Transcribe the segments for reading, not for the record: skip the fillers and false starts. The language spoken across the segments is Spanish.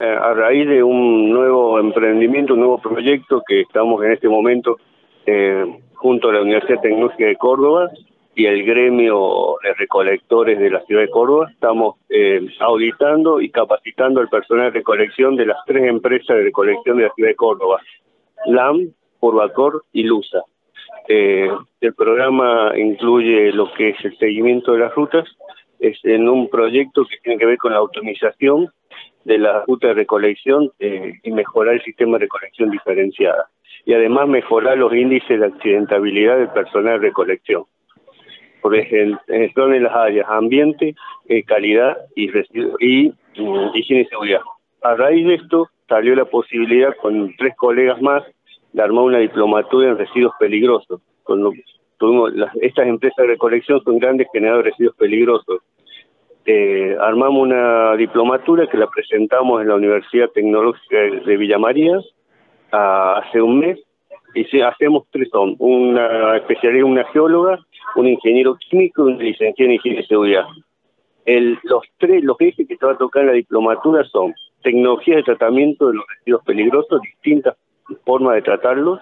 a raíz de un nuevo emprendimiento, un nuevo proyecto que estamos en este momento junto a la Universidad Tecnológica de Córdoba y el gremio de recolectores de la ciudad de Córdoba, estamos auditando y capacitando al personal de recolección de las 3 empresas de recolección de la ciudad de Córdoba, LAM, Purvacor y LUSA. El programa incluye lo que es el seguimiento de las rutas, es en un proyecto que tiene que ver con la optimización de la ruta de recolección y mejorar el sistema de recolección diferenciada. Y además mejorar los índices de accidentabilidad del personal de recolección. Por ejemplo, son en las áreas ambiente, calidad y higiene y seguridad. A raíz de esto salió la posibilidad con 3 colegas más de armar una diplomatura en residuos peligrosos. Estas empresas de recolección son grandes generadores de residuos peligrosos. Armamos una diplomatura que la presentamos en la Universidad Tecnológica de Villa María hace un mes, y hacemos 3 una especialidad, una geóloga, un ingeniero químico y una licenciada en higiene y seguridad. Los ejes que se va a tocar en la diplomatura son tecnologías de tratamiento de los residuos peligrosos, distintas formas de tratarlos,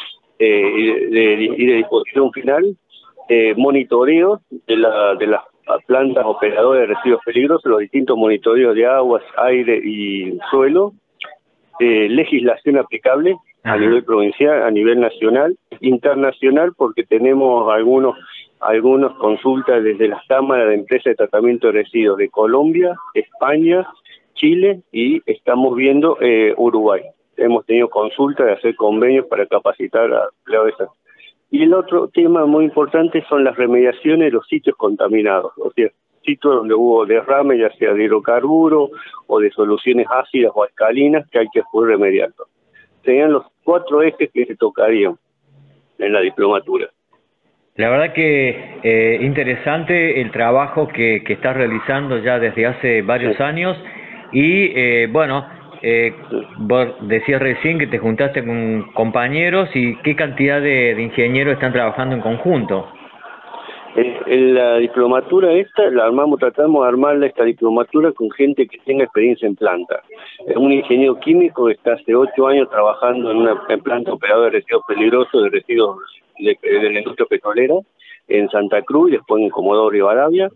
y de disposición final, monitoreos de las plantas operadoras de residuos peligrosos, los distintos monitoreos de aguas, aire y suelo, legislación aplicable a nivel provincial, a nivel nacional, internacional, porque tenemos algunas consultas desde las cámaras de empresas de tratamiento de residuos de Colombia, España, Chile y estamos viendo Uruguay. Hemos tenido consultas de hacer convenios para capacitar a empleados. Y el otro tema muy importante son las remediaciones de los sitios contaminados, o sea, sitios donde hubo derrame, ya sea de hidrocarburos o de soluciones ácidas o alcalinas, que hay que poder remediarlos. Serían los 4 ejes que se tocarían en la diplomatura. La verdad que interesante el trabajo que estás realizando ya desde hace varios años y vos decías recién que te juntaste con compañeros y qué cantidad de ingenieros están trabajando en conjunto. En la diplomatura tratamos de armarla esta diplomatura con gente que tenga experiencia en planta. Un ingeniero químico que está hace 8 años trabajando en planta operadora de residuos peligrosos, de residuos de la industria petrolera, en Santa Cruz y después en Comodoro Rivadavia.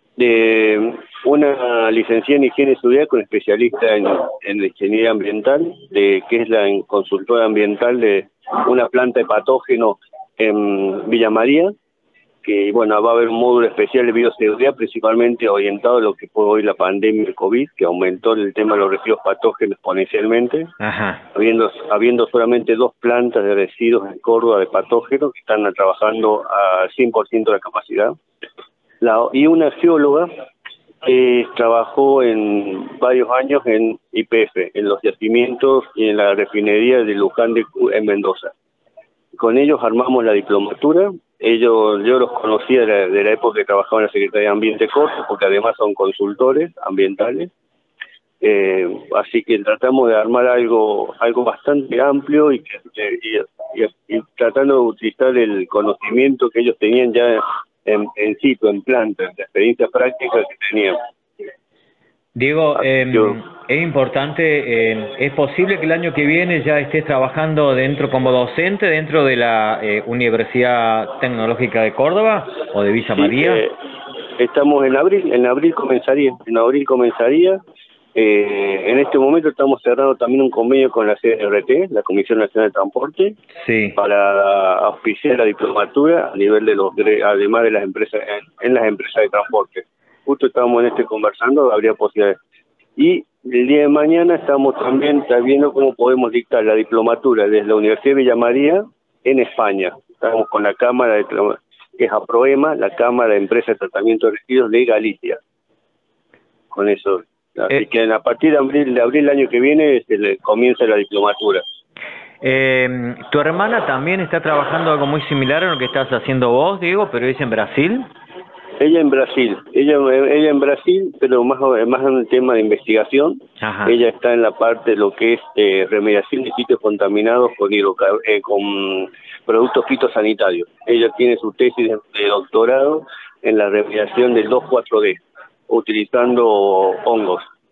Una licenciada en higiene y seguridad con especialista en la ingeniería ambiental, que es la consultora ambiental de una planta de patógenos en Villa María, que va a haber un módulo especial de bioseguridad principalmente orientado a lo que fue hoy la pandemia del COVID, que aumentó el tema de los residuos patógenos exponencialmente, habiendo solamente 2 plantas de residuos en Córdoba de patógenos que están trabajando a 100% de la capacidad. Y una geóloga que trabajó en varios años en YPF, en los yacimientos y en la refinería de Luján en Mendoza. Con ellos armamos la diplomatura. Yo los conocía de la época que trabajaba en la Secretaría de Ambiente Córdoba, porque además son consultores ambientales. Así que tratamos de armar algo bastante amplio y tratando de utilizar el conocimiento que ellos tenían ya en sitio, en planta, la experiencia práctica que tenían. Diego, es importante, ¿es posible que el año que viene ya estés trabajando como docente dentro de la Universidad Tecnológica de Córdoba o de Villa María? Estamos en abril comenzaría. En este momento estamos cerrando también un convenio con la CNRT, la Comisión Nacional de Transporte, para auspiciar la diplomatura a nivel de además de las empresas, en las empresas de transporte. Justo estábamos conversando, habría posibilidades. Y el día de mañana estamos también viendo cómo podemos dictar la diplomatura desde la Universidad de Villa María en España. Estamos con la Cámara que es APROEMA, la Cámara de Empresas de Tratamiento de Residuos de Galicia. Con eso. Así que a partir de abril del año que viene comienza la diplomatura. ¿Tu hermana también está trabajando algo muy similar a lo que estás haciendo vos, Diego, pero es en Brasil? Ella en Brasil, pero más en el tema de investigación. Ella está en la parte de lo que es remediación de sitios contaminados con productos fitosanitarios. Ella tiene su tesis de doctorado en la remediación del 2,4-D, utilizando hongos.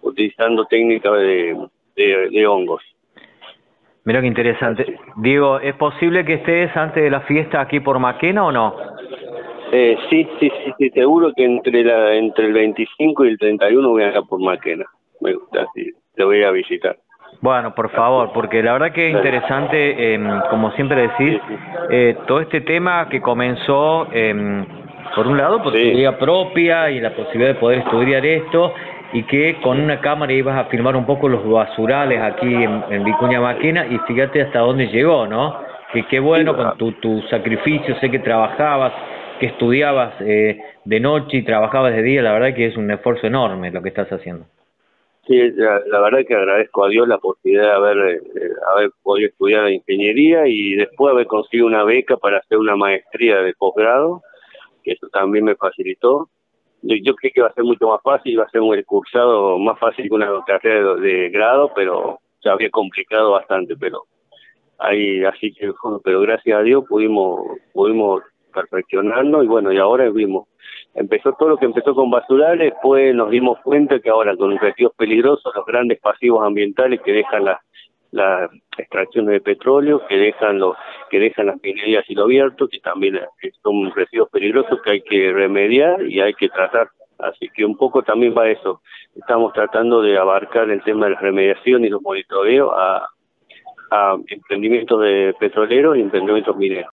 utilizando técnicas de hongos. Mira qué interesante. Diego, ¿es posible que estés antes de la fiesta aquí por Maquena o no? Sí, seguro que entre el 25 y el 31 voy a ir por Maquena. Me gusta, sí, te voy a visitar. Bueno, por favor, porque la verdad que es interesante, como siempre decís, todo este tema que comenzó, por un lado, por tu vida propia y la posibilidad de poder estudiar esto, y que con una cámara ibas a filmar un poco los basurales aquí en Vicuña Maquena, y fíjate hasta dónde llegó, ¿no? Que qué bueno con tu sacrificio, sé que trabajabas, que estudiabas de noche y trabajabas de día, la verdad que es un esfuerzo enorme lo que estás haciendo. Sí, la verdad que agradezco a Dios la posibilidad de haber podido estudiar ingeniería y después haber conseguido una beca para hacer una maestría de posgrado, que eso también me facilitó. Yo creí que iba a ser mucho más fácil, iba a ser un cursado más fácil que una carrera de grado, pero se había complicado bastante, pero así que, pero gracias a Dios pudimos perfeccionarnos y bueno, y ahora empezó todo lo que empezó con basurales, después nos dimos cuenta que ahora con residuos peligrosos, los grandes pasivos ambientales que dejan las extracciones de petróleo, que dejan las minerías a cielo abierto, que también son residuos peligrosos que hay que remediar y hay que tratar. Así que un poco también va eso. Estamos tratando de abarcar el tema de la remediación y los monitoreos a emprendimientos de petroleros y emprendimientos mineros.